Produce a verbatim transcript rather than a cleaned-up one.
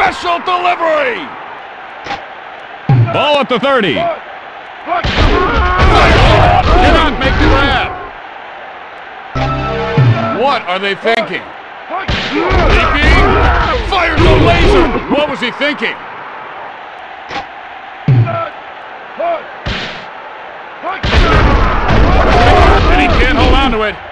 Special delivery! Ball at the thirty. Cannot make the grab. What are they thinking? Leaping! Fires a laser! What was he thinking? And he can't hold on to it.